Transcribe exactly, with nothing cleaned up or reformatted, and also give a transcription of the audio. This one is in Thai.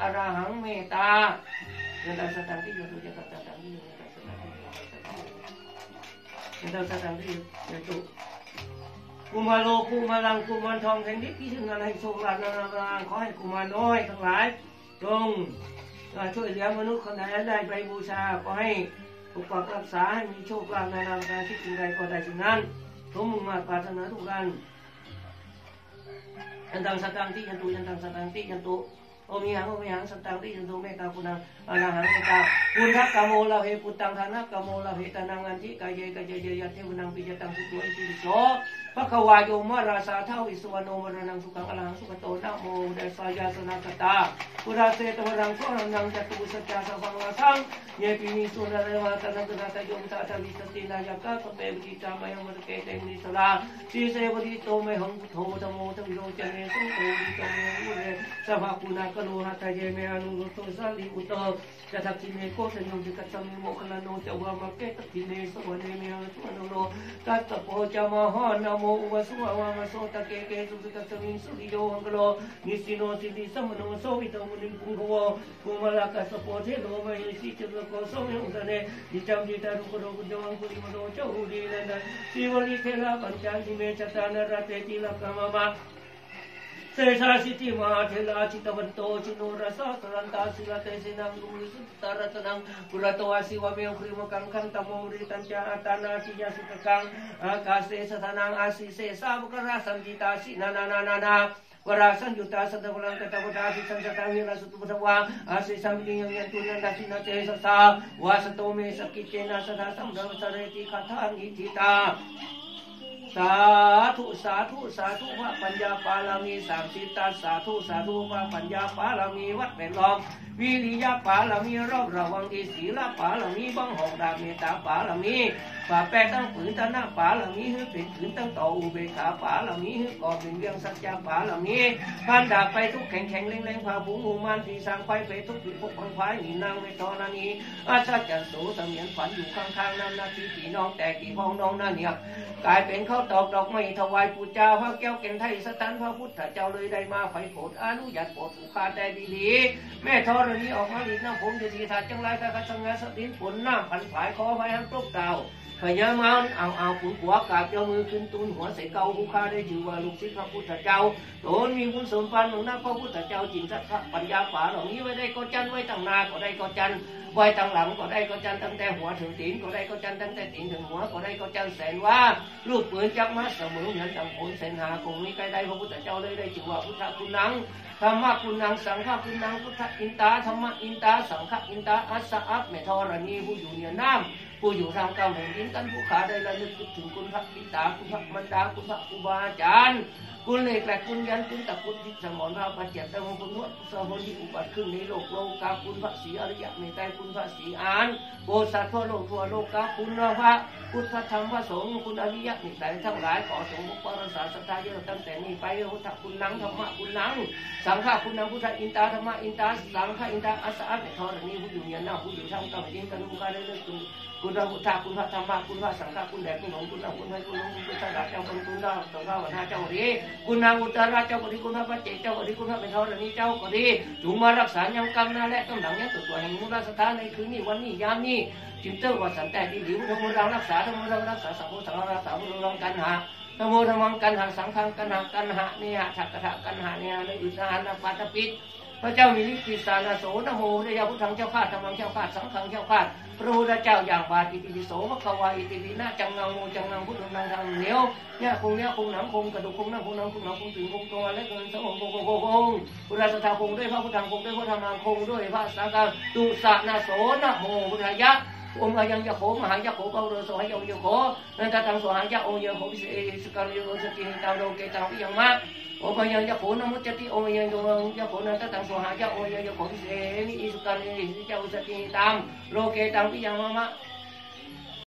อรหังเมตตายันตังสตังที่ยันตุยันตังสตังที่ยันตังสตังที่ยันตังสตังที่ยันตุกุมารโลกุมารลังกุมารทองแห่งนี้พิจารณาให้โชคลาภนานาขอให้กุมารน้อยทั้งหลายจงช่วยเหลือมนุษย์คนไหนได้ไปบูชาขอให้ปกปักรักษาให้มีโชคลาภนานาการที่สิ่งใดก็ได้สิ่งนั้นสมมุ่งมาปรารถนาทุกการยันตังสตังที่ยันตุยันตังสตังที่ยันตุโอมิหังโอมิหังสตังที่ยันตุเมตตาปุนังอรหังเมตตาปุณณกโมลาเหปุตตังธานกโมลาเหตานังอันทิกายเยกายเยยัตเทวนังปิจตังสุตัวอิติปิโสพระขวายโยมราชาเท่าอิสวโนมรณังสุขังอรหังสุขโตนะโมเดสายาสนาคตาปุราเสตวรังโสนังจัตุสัจจาสัพพังวาสังเยปินิสุนเรวะตนังตระตโยมตาทวิสตินายกะปเปวิจิตามยังมะเกเตมิสลาสีเสวดิโตเมหังพุทโธธโมทวิโรจเนสุโตวิโตเมอุเรสัพพะกุณากโลหัตเยเมอนุรุตโตสัลลิอุตโตจะทักขิเนโกสัญโยจิกัสสมิโมคลาโนจะวามะเกตักขิเนสวะเนเมหังสุวโนโนกัสสะโพจามหานะโมอุวสุวะวะมะโสตะเกเกสุสุกัสสมิสุริโยหังกโลนิสิโนสิริสัมมโนโสวิโตมุนิปุงโวกุมารกัสสะโพเทโลมะหิสิจโลโกโสมิอุตเนนิจัมจิตารุโกโรกุจวังกุลิมโนเจอุดีนันสิวลิเทลาปัญจสิเมจตานรเตติลกามะมะเสสาสิติมาเทลาจิตวันโตจิโนรสาสรันตาสิลาเตสินังลุลิสุตตารตนังกุลโตอาศิวะเมวคริมกังคันตโมริตัญจาอัตานาจิยาสุตกังอากาเสสธนังอาศิเสสาบุกราสันจิตาสินานานานานา warasan juta sadawalang katawadasi sanjatang hira sutubutawa asi sambil yang yantunan dasi na sasa wasatome sakite na sadasam dawasareti katang itita สาธุสาธุสาธุพระปัญญาปารามีสามสิตาสาธุสาธุพระปัญญาปารามีวัดแม่ล้อมวิริยะปารามีรอบระวังดีศีลปารามีบังหอกดาเมตตาปารามีฝ่าแปดตั้งฝืนตั้งหน้าปารามีหื้อเป็นขืนตั้งต่ออุเบกขาปารามีหื้อก่อเป็นเรื่องสัจจะปารามีพันดาบไปทุกแข็งแข็งแรงแรงพาฝูงงูมันสีสางไฟไปทุกปีพวกพังพายหนีนางไม่ทอนานีอาชาจันโสเสมียนฝันอยู่ข้างๆนั้นนาทีกี่น้องแต่กี่พ้องน้องนั่นเนี่ยกลายเป็นข้าวตอกดอกไม้ถวายปู่เจ้าพระแก้วเก่งไทยสถานพระพุทธเจ้าเลยได้มาไฟโผล่อนุญาตโปรดผู้ขาแต่ดีๆแม่ธรณีออกมาอีกน้ำผมจะดีถาจังไรก็กระชังงาสตินผลน้ำผันผายคอไฟหันตกดาวพญามันเอาเอาปุ่นหัวกาบเจ้ามือขึ้นตุนหัวใส่เกาผู้ขาได้ชื่อว่าลูกศิษย์พระพุทธเจ้าโดนมีบุญสมปันของนักพระพุทธเจ้าจินสักปัญญาฝาเหล่านี้ไว้ได้ก็จันไว้ตั้งนาก็ได้ก็จันไว้ตั้งหลังก็ได้ก็จันตั้งแต่หัวถึงตีนก็ได้ก็จันตั้งแต่ตีนถึงหัวก็ได้ก็จันแสนว่าลูกปืนจักมาเสมอเหมือนดังผลเสนหาคงนี้ใกล้ได้พระพุทธเจ้าเลยได้ชื่อว่าพุทธคุณนังธรรมะคุณนังสังฆคุณนังพุทธอินตาธรรมะอินตาสังฆอินตาอัสสะอัปเมธรณีผู้อยู่เหนือน้ำผู้อยู่ทางกำแห่งดินกันผู้ขาได้ระลึกถึงคุณพระอินตาคุณพระมันดาคุณพระครูบาอาจารย์คุณเหล็กและคุณยันคุณตะคุณทิศสมรพระปัจเจกแต่ว่าคุณวัดสมรที่อุบัติขึ้นในโลกโลกาคุณพระศรีอริยะเมตตาคุณพระศรีอานโบสถ์ทั่วโลกทั่วโลกาคุณพระพุทธธรรมพระสงฆ์คุณอริยะเมตตาทั้งหลายขอสงฆ์ปรสาสัทธาเยอะตั้งแต่นี้ไปพุทธคุณนังธรรมะคุณนังสังฆคุณนังพุทธอินตาธรรมะอินตาสังฆอินตาอัสสะอัปเมธรณีผู้อยู่เหนือหน้าผู้อยู่ทางกำแห่งดินกันผู้ขาได้เลิกคุณคุณพระพุทธคุณพระธรรมคุณพระสังฆคุณแดดคุณหลวงคุณนางคุณให้คุณหลวงคุณพระราชเจ้าคุณคุณดาวสองข้าวหน้าเจ้าก็ดีคุณนางอุตราเจ้าก็ดีคุณพระปัจเจกเจ้าก็ดีคุณพระเป็นเท่านี้เจ้าก็ดีจงมารักษายังกรรมนั่นแหละกำลังยังตัวตัวแห่งมุลสถานในคืนนี้วันนี้ยามนี้จิตเตอร์ว่าสันแต่ดีหรือทั้งหมดเรารักษาทั้งหมดเรารักษาสังโฆสังฆรักษาบุรุษกันหาทั้งหมดทั้งมังกันหาสังฆกันหากันหาเนี่ยฉักกระถากันหาเนี่ยในอุตสาหะปัตตปิฎพระเจ้ามีฤทธิ์สารโสนโมเดยาพุทธังเจ้าข้าธรรมังเจ้าข้าสังฆังเจ้าข้าพระพุทธเจ้าอย่างบาติติโสมะขวาอิติปินะจังงังโมจังงังพุทธังนังทางเหนียวเนี่ยคงเนี่ยคงหนังคงกระดูกคงนั่งคงนั่งคงหนังคงถึงคงตัวและเกินสมองคงคงคงคงพุทธศรัทธาคงด้วยพระพุทธังคงด้วยพระธรรมังคงด้วยพระสังฆังตุสะนะโสนโมพุทธายะองค์ยังยะโขมหายะโขเกาโรโสหายะยะโขนันตตังโสหายะองค์ยะโขวิเศษสกัลโยสติตาโลเกตังวิยังมะองค์ยังยะโขนมุจติองค์ยังยะโขนันตตังโสหายะองค์ยังยะโขวิเศษนิสุกัลโยสติตามโลเกตังวิยังมะ